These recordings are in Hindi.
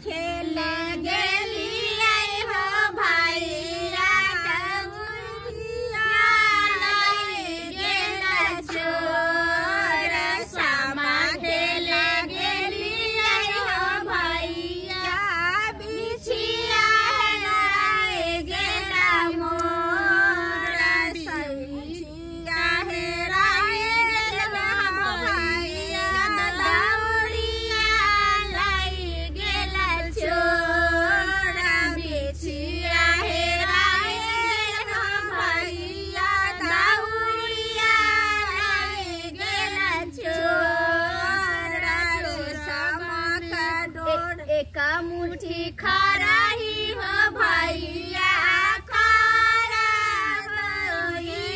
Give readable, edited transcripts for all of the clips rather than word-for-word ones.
खेले गेलिया हो भैया टंगिया लाई गेला चोर सामा खेले गेलिया हो भैया बिछिया लाई गेला मोर सैया हेराए गेला भैया दौड़िया लाई गेला चोर बिछिया हेराए गेला भैया दौड़िया लाई गेला चोर सामा का डोर एक मुट्ठी खराही हो भैया खरा गई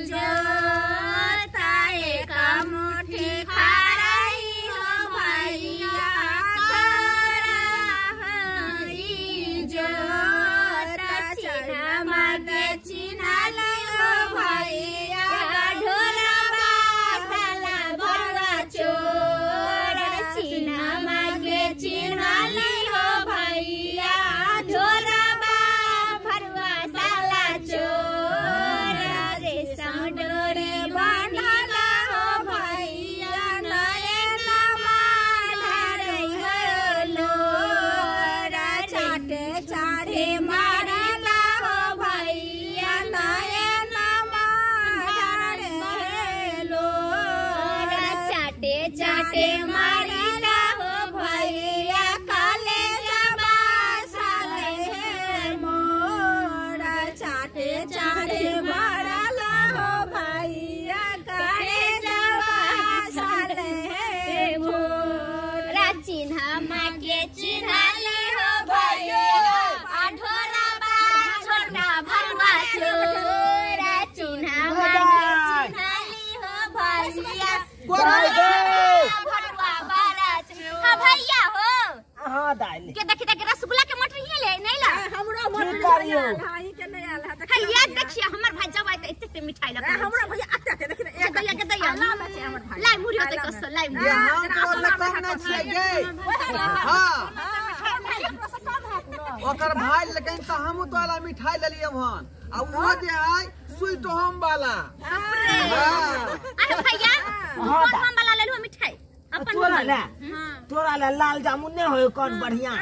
जोता एक मुट्ठी खराही हो भैया खरा गई जोता चिन्हा मागे चिन्हा हो भैया ढोलबा साला भरवा चोर चिन्हा मागे चिन्हा हो भैया ढोलबा भरवा साला चोर रेशम डोरे बांधला हो भैया नयन माधरई हो लोरा चाटे चाटे मारला हो भैया नयन माधरई हो लोरा चाटे चाटे मारला हो भैया काले जबा साले मोरा चाटे चाटे मारला हो भैया काले जबा साले मोरा चिन्हा मागे चिन्हा हो भैया ढोलबा छोटा भरवा चोरा चिन्हा मागे चिन्हा हो भैया भरवा बारा हाँ भैया हो हाँ दाइल के देखी देखी रसगुल्ला के मटर ही ले नहीं ला हमरा ठीक करियो भाई के नहीं आल है है ये देखिए हमर भाई जब आए त इत्ते मिठाई लगा हमरा भैया अत्ते के देखी एक दैया के दैया हमर भाई लाई मुरियो ते कस लाई ये हम तो लगता नहीं छिए गे हां ओकर भाई लेकिन त हम तो वाला मिठाई ले लिए हन आ वो जे है स्वीट होम वाला अरे भैया कौन हम वाला ले लो मिठाई अपन तोरा ले लाल जामुन नहीं होय कौन बढ़िया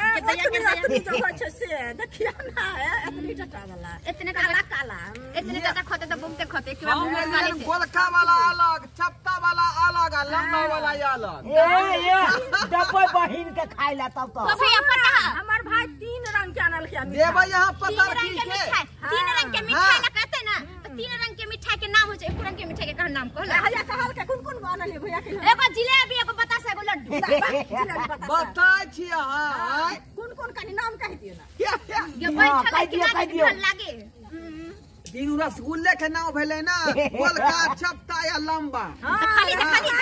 देखिया ना अपनी टटा वाला इतने काला इतने ज्यादा खोते तो घूमते खोते कि हम ले गोलका वाला अलग चपटा वाला अलग आ लंबा वाला अलग ये डब्बे बहिन के खाई ला तब तो भैया पता हमर भाई 3 रंग के आनल के देबे यहां पता तीन की रंग के के मिठाई 3 रंग के मिठाई ना कहते ना तो 3 रंग के मिठाई के नाम हो जाए एक रंग के मिठाई के नाम कहला भैया कहल के कौन बनल भैया के एगो जिलेबी एगो बतासा एगो लड्डू बताय छिए हां कौन कनी नाम कह दियो ना ये बैठल के ना लागे तीन रसगुल्ले के नाम भेले ना गोलका चपटा या लंबा खाली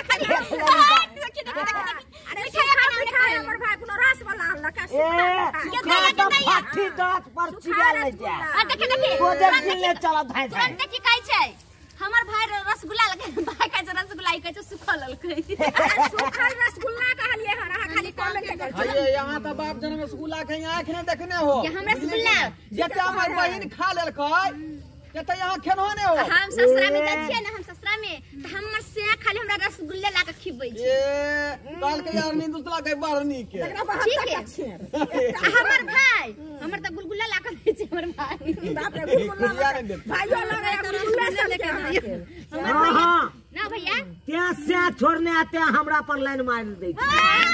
अरे मिठाई हमर भाई कोनो रस वाला आनल का फाटी दांत पर चिड़ा ले जा देखे देखे गोदर ले चला धाय धाय तुरंत की कहै छै हमर भाई रसगुल्ला लगे भाई कहै छै रसगुल्ला ई कहै छै सुखल ललकै सुखल रसगुल्ला कहलिए हन अहाँ खाली कमेंट कर ये यहां त बाप जन्म रसगुल्ला के आंख ने देखने हो ये हम रसगुल्ला जते हमर बहिन खा लेलकै जते यहां खेनो ने हो हम ससुरा में जाइ छियै ना हम ससुरा में त हमर से खाली हमरा रसगुल्ले ला के खिबै छै ये काल के यार नींद उतला के बारनी के ठीक है हमर भाई हमर त गुलगुल्ला ला के दै छै हमर भाई बाप रे गुलगुल्ला भाइयो लगे गुलगुल्ला से लेके हां ना भैया त्या से छोड़ने आते हमरा पर लाइन मार दै छै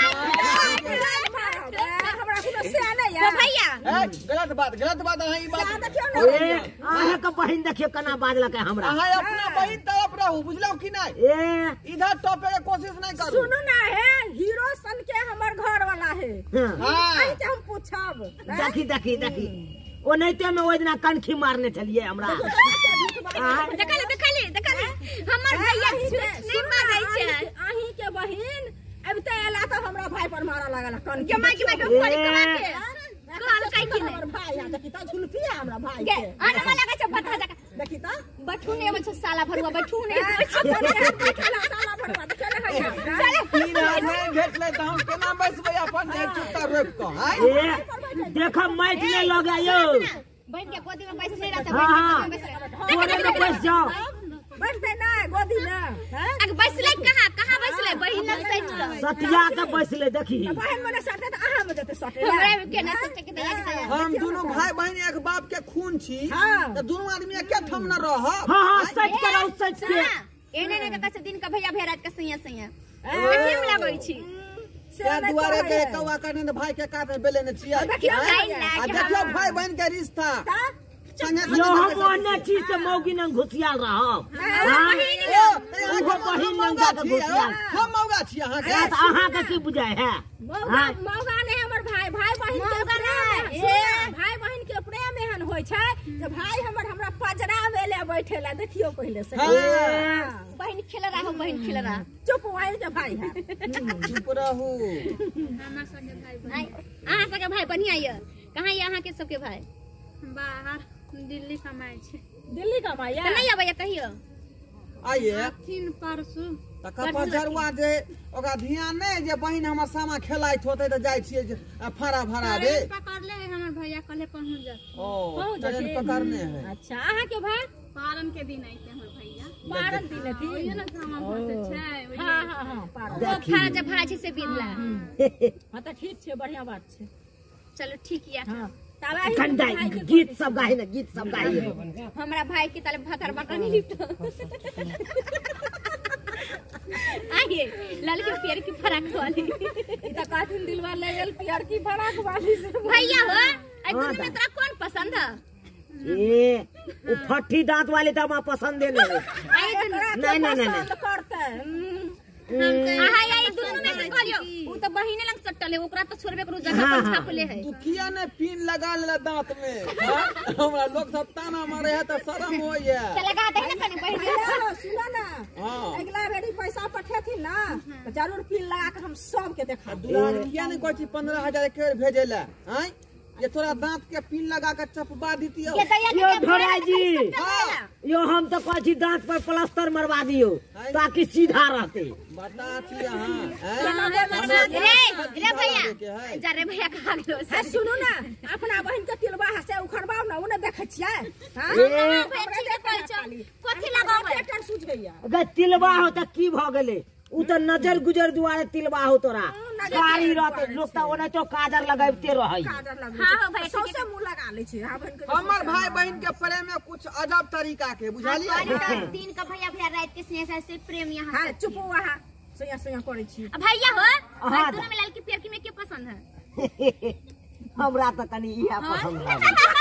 हमरा कोनो से नहीं ओ भैया गलत बात अहाँ ई बात देखियो ना अहे के बहिन देखियो केना बाजलकै हमरा अहाँ अपना बहिन तरफ रहू बुझलौ कि नहीं इधर टोपे के कोशिश नहीं करू सुनू ना है हीरो सन के हमर घर वाला है हां आई त हम पूछब देखी ओ नैते में ओइ दिना कनखी मारने छलिए हमरा देखले हमर भैया नहीं बाजै छै अहीं के बहिन अब त एला त हमरा भाई पर मारा लागल कन के माई के ऊपर कमा के कहल काई कि हमर भाई यहां देखि त झुलपी है हमरा भाई के आने वाला के बता जा देखि त बठू ने बछ साला भरुआ बठू ने साला नहीं भेटले त हम केना बैसबै अपन चुट्टा रोप क देखो मैच नहीं लगे यो बहन के गोदी में बैठ नहीं रहता हां कोने में बैठ जाओ बैठते ना गोदी में अग बैसले कहां बैसले बहन लग साइड सतिया के बैसले देखी बहन मने सटे त अहाँ में जते सटे हमरा के ना सोचे के दया हम दोनों भाई बहन एक बाप के खून छी त दोनों आदमी के थम न रह हां सच करो सच के एने ने कसे दिन का भैया भेरात के सैया कथि में लागै छी क्या दुआरे के कौवा काटने त भाई के काटे बेले न छिया देखियो देखियो भाई बहन के रिश्ता यो हम ओने चीज से मौगी न घुसियाल रहब वो बहिन न जाके घुसियाल हम मौगा छी अहाँ के अहाँ के की बुझाय है मौगा ने हमर भाई बहन के भाई बहन के प्रेम एहन होय छै जे भाई हमरा पजरा में ले बैठेला देखियो पहले से बहन खेल रहा चुप वाइल के भाई है चुप रहू अहाँ सबके भाई बढ़िया ये कहाँ ये अहाँ के सबके भाई बाहर दिल्ली कमाई छे दिल्ली कमाइया नहीं आबैया कहियो आइए तीन परसू तका पजरवा जे ओकरा ध्यान नहीं जे बहिन हमर सामा खेलाइत होते त जाय छिए फरा रे पकड़ ले हमर भैया कले पहुंच जा ओ ट्रेन पकड़ने है अच्छा अहाँ के भाई पारन के दिन आइते हमर भैया पारन दिन थी ओइए ना सामा फसे छै हां पारन खा जब भाजी से बिदला हां त ठीक छै बढ़िया बात छै चलो ठीक या हां ठंडा गीत सब गाए ना गीत सब गाए हमरा भाई के ताले भातर बका नहीं लिपट आगे लाल के पेड़ की फराक वाली ई त काठिन दिलवा ले गेल पेड़ की फराक वाली से भैया हो आई तुम में तोरा कौन पसंद है वो फट्टी दांत वाले तो हमारा पसंद है नहीं करते आई दोनों में से करियो उ तो बहिने लंग सटल है ओकरा तो छोड़बे करू जगह पर छाप ले है तू किया ने पिन लगा ले दांत में हमरा लोग सब ताना मारे है त शर्म होइए चल लगा दे ना कने बहिन सुनो ना अगला बेरी पैसा पठेथिन ना तो जरूर पिन लगा के हम सब के देखा दुलार किया ने कहै छी 15000 के भेजेला हैं ये थोड़ा दांत के पिन लगा के चपबा दीती हो यो ढोराई जी यो हम तो कहै दांत पर प्लास्टर मरवा दियो ताकि सीधा रहते बता छी हां रे भैया जा रे भैया कहा गेलो सुनो ना अपना बहन के तिलबा से उखड़बाव ना उने देखै छियै हां कथि लगाबै पेटन सूझ गइया अगर तिलबा हो त की भ गेले उ त नजर गुजर दुआरे तिलबा हो तोरा कारी रहते लोग त ओने तो काजर लगाइते रहै हां हो भाई सौसे मुंह लगा ले छी हां बहन के हमर भाई बहन के प्रेम में कुछ अजब तरीका के बुझालिए दिन का भैया भैया रात के से प्रेम यहां हां चुप वहां सया करै छी भैया हो दोनों में लाल की पेड़ की में के पसंद है हमरा त कनी इहा पसंद है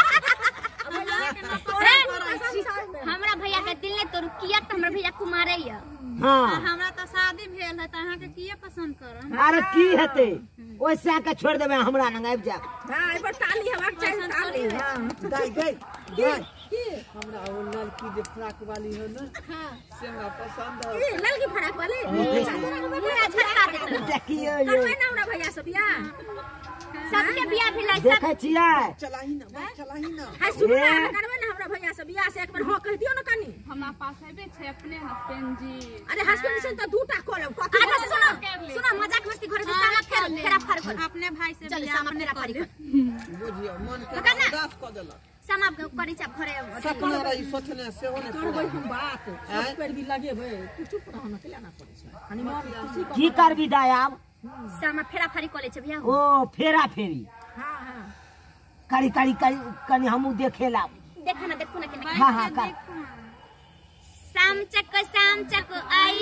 हमरा भैया के दिल ने तोर किया त हमर भैया कुमारे या हां हमरा तो शादी भेल है त अहाँ के किए पसंद कर अरे की हेते ओइसा के छोड़ देबे हमरा न आबि जा हां एक बार ताली हवा चाहिए ताली हां गई की हमरा वो लड़की जे फ्रॉक वाली है ना हां से हमरा पसंद है की लड़की फ्रॉक वाली पूरा झटका देत देखियो यो करबै ना हमरा भैया सब बियाह सबके बियाह भेलै देखै छियै चलाही ना हां सुनो ना करबै ना हमरा भैया सब बियाह से एक बार हां कह दियो ना कनी हमरा पास हेबे छै अपने हस्बैंड जी अरे हस्बैंड से तो दूटा कॉल कथि अरे सुनो मजाक मस्ती घर में साला फेरा फाड़ अपने भाई से चल बियाह सामा फेरा फाड़ बुझियो मन के उदास क देलक सामा करै छ घरे सपना रही सोचने से होने करबै हम बात सब पर भी लगेबै तू चुप रह ना केला ना पड़ै छै हनी मन खुशी की करबी दायाब सामा फेरा फाड़ी करै छ भैया ओ फेरा फेरी हां हां करी कनी हमू देखेला देखा ना देखो ना के हां हां कर शाम चक आई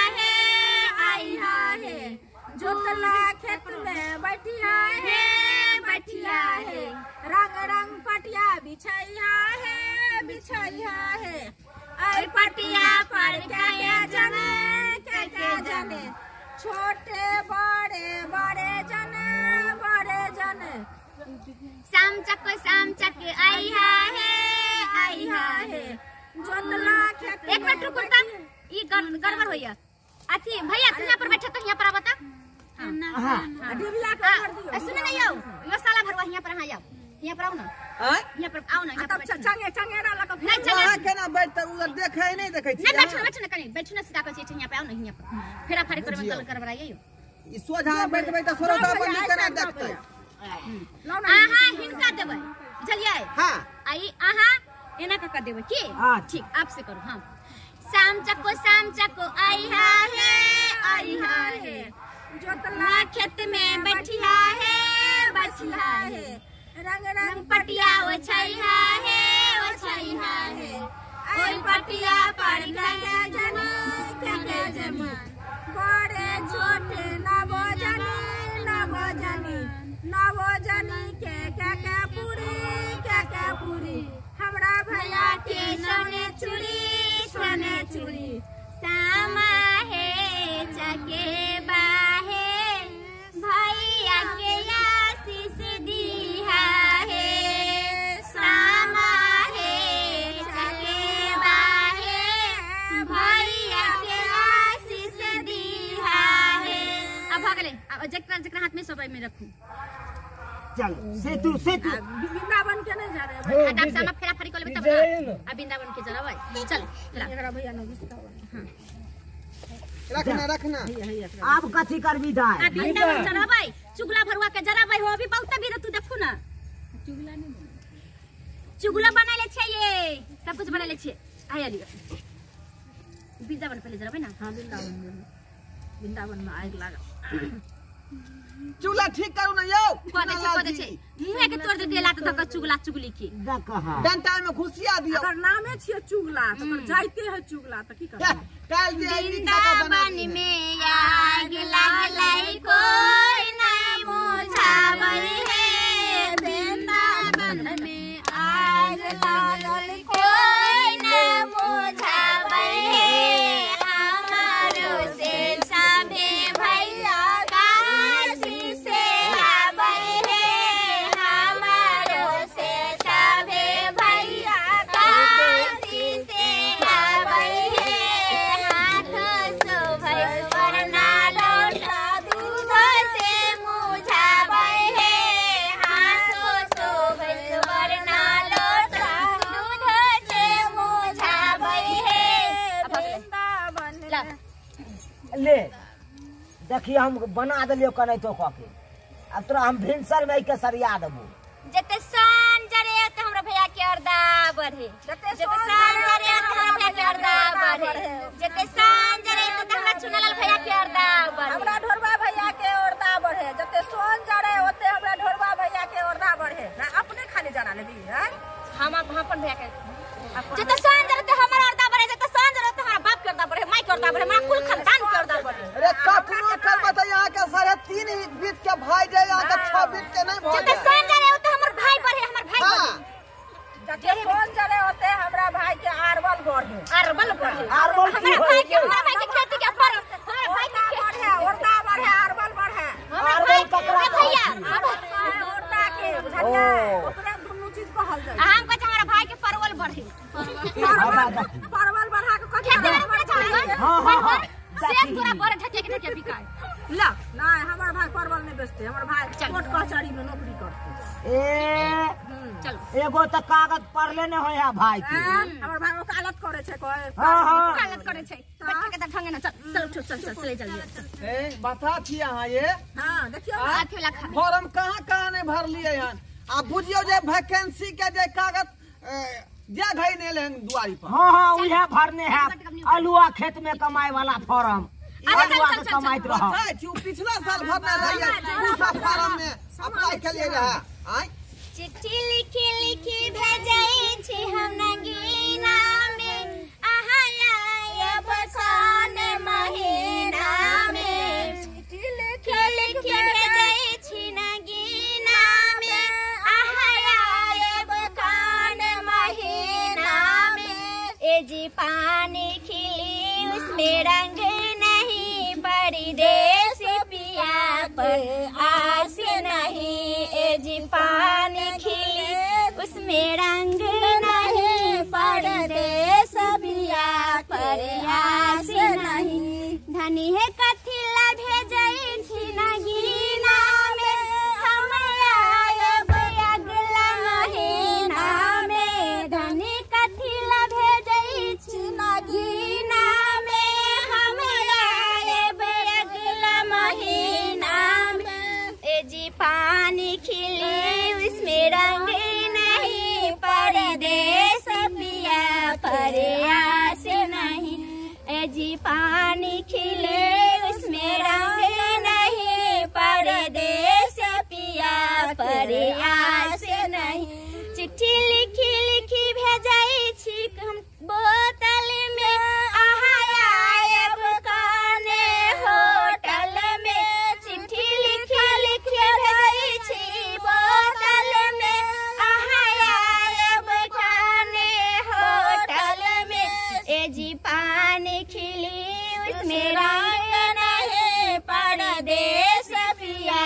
है जोतला खेत में बैठिया है रंग पटिया बिछैया है आई पटिया पर क्या जाने छोटे बड़े जने शाम चक आई है जोतला खेत एक मिनट रुको ता ई गड़बड़ होइया अथी भैया तू यहां पर बैठा तो यहां पर आवता डिबिया कर दियो सुन नहीं आओ यो साला भरवा यहां पर आ जाओ यहाँ पर आओ ना, आय यहाँ पर आओ ना, यहाँ पर बैठो। चंगेरा लगा नहीं चंगे वहाँ केना बैठते उधर देखे नहीं देखे छी नहीं बैठो ना कहीं बैठो ना सीधा कर यहाँ पे आओ ना यहाँ पर फेरा फाड़ी करे मतलब करवाइए यो ई सोझा बैठ बैठ सोरठा बंदी केना देखते आहा हिनका देबै बुझलियै हां आई आहा एना का देबै की ठीक आपसे करू हां शाम चको आई है जोतला खेत में बैठिया है रंग रंग पटिया ओछैया है ओई पटिया पर गया जनी बड़े छोटे नवजनी के पूरी हमरा भैया के सोने चूड़ी सामा है चके बाहे भैया के आशीष दिया है सामा है चके बाहे भैया के आशीष दिया है अब भागले अब जकरा हाथ में सबाई में रखूं चल सेतु वृंदावन के नहीं जा रहे आप सामा फेरा फरी को लेबे तब ना अब वृंदावन के जरा भाई चल एकरा भैया ने गुस्सा रखना आप कथी करबी दाई अब वृंदावन जरा भाई चुगला भरुआ के जरा भाई हो अभी बहुत भी तू देखू ना चुगला बना ले छे ये सब कुछ बना ले छे आया लियो वृंदावन पहले जरा भाई ना हां वृंदावन में आग लगा चूल्हा ठीक करू ना यो पदे छे मुंह के तोड़ दे देला त धक चुगला चुगली के कहा डंटा में घुसिया दियो अगर नामे छिए चुगला तो जाइते है चुगला तो की करब काल दे आई का बना वृंदावन में आग लागलाई कोई नहीं बुझावल है वृंदावन में आग लागल कोई नहीं बुझावल है हमारो से सबे भैया काशी से आवल है हमारो से सबे भैया काशी से आवल है हाथ शोभै वरना लौटा दूध से मुझावल है हाथ शोभै वरना लौटा दूध से मुझावल है वृंदावन ले देखिए हम बना दिलियो कनै तो के अब तोरा हम भिनसर में के सरिया देबो जते सान जरे त हमरा भैया के अर्दा बढ़े जते सान जरे त हमरा भैया के अर्दा बढ़े जते सान जरे त हमरा चुनलाल भैया के अर्दा बढ़े हमरा ढोरबा भैया के ओरदा बढ़े जते सोन जरे ओते हमरा ढोरबा भैया के ओरदा बढ़े ना अपने खाली जाना लेबी हैं हम अपन भैया के जते सान जरे त हमरा अर्दा बढ़े जते सान जरे त हमरा बाप के अर्दा बढ़े माई के अर्दा बढ़े हमरा कुल खानदान के अर्दा बढ़े अरे कखनो कर बता यहाँ के 3.5 बीत के भाई जाए यहाँ के 6 बीत के नहीं भाई जते सान जरे ओते हमर भाई बढ़े हमर भाई बढ़े जते सोन जरे ओते हमरा भाई के आरवल बढ़े अरबल बढ़े आरबल की हमरा होय भाई के खेती के पर हमरा भाई के बढ़े ओरदा बढ़े आरवल बढ़े आरबल ककरा भैया ओरदा के बुझलिया ओकरा दुनु चीज कहल जाय हम कहै हमरा भाई के परवल बढ़े परवल बढ़ा के कथि खेत में पड़े छै हां से पूरा बड़े ढके बिकाय ला नहीं हमर भाई परवल नहीं बेचते हमर भाई कोर्ट कचहरी में नौकरी करते ए चलो एगो त कागज पढ़ले न होय भाई के हमर भाई वकालत करे छै कोई हां कागज करे छै बैठ के त ढंगे न चल चले जल्दी ए बता थी यहाँ ये हां देखियो आथे ला खा फॉर्म कहाँ नहीं भर लिए हन आ बुझियो जे वैकेंसी के जे कागज जे घई ने लेन दुआरी पर हां उहे भरने है अलुआ खेत में कमाए वाला फॉर्म अलुआ के कमाइत रह पता है पिछला साल भरना रहिए उस फॉर्म में अप्लाई के लिए रहा आई चिट्ठी लिखी भेजै छी हम नगीना में आहा आया बसन महीना में चिट्ठी लिखी भेजै छी नगीना में आहा आया बसन महीना में ए जी पानी खिली उसमें रंग नहीं परदेसी पिया पर आस नहीं ए जी पानी खिली उसमें रंग नहीं परदेस पिया पर आस नहीं धनी है कथिला भेजै छी नगीना में हमरा अगला पानी खिले उसमें रंग नहीं, परदेस पिया प्रयास नहीं। चिट्ठी लिखी लिखी भेजाई छी हम बोतल में, आहायब काने होटल में। चिट्ठी लिखी लिखी भेजाई छी बोतल में, आहायब काने होटल में। ए जी पानी खिली उसमें रंग नहीं, परदेस पिया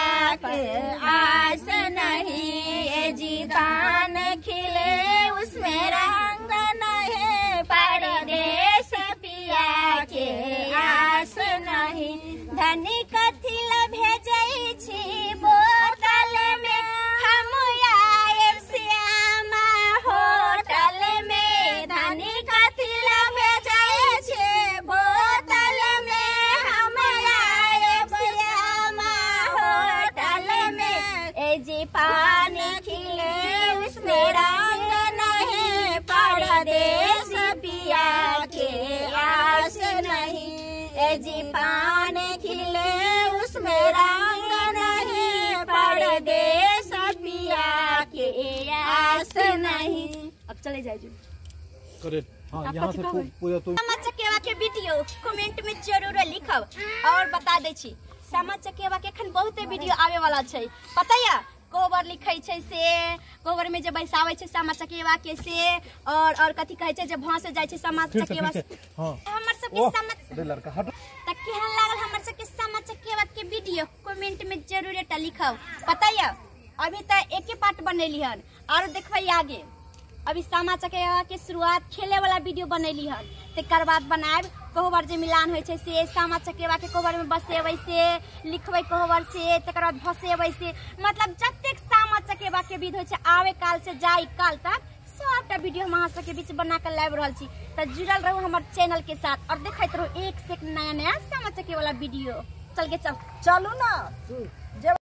आस नहीं। ए जी पान खिले उसमें रंग नहीं, परदेस पिया के आस नहीं। धनी कथिल भेजई छी बोतल में, हम आएब श्यामा होटल में। धनी कथिल भेजई छी बोतल में, हम आएब श्यामा होटल में। ए जी पानी खिले उसमें रंग नहीं, परदेस पिया के आस नहीं। ए जी पानी खिले उसमें रंग नहीं, परदेस पिया के आस नहीं। अब चले जाए करे। हाँ, यहाँ से पूरा तो सामा चकेवा के वीडियो कमेंट में जरूर लिखब और बता दे छी। सामा चकेवा के एखन बहुते वीडियो आवे वाला छै, पता या कोबर लिखै छै से, कोबर में जे बैसावे छै सामा चकेवा के से, और कथि कहै छै जे भांस जाय छै सामा चकेवा। हां हमर सब के सामा अरे लड़का हट त केहन लागल हमर सब के सामा चकेवा के वीडियो कमेंट में जरूर एटा लिखब, पता या। अभी त एके पार्ट बनेली हन और देखबै आगे। अभी सामा चकेवा के शुरुआत खेले वाला वीडियो बनैली हन, तकर बाद बनाएब कोहबर जे मिलान होय छै से, सामा चकेवा के कोहबर में बसेबै से, लिखबै कोहबर से, तकर बाद भसेबै से। मतलब जतेक सामा चकेवा के विध होय छै आवे काल से जाई काल तक सबटा वीडियो हम अहाँ सबके बीच बना के लाइव रहल छी। त जुड़ल रहू हमर चैनल के साथ और देखैत रहू एक से एक नया नया सामा चकेवा वाला वीडियो। चल के चलू ना।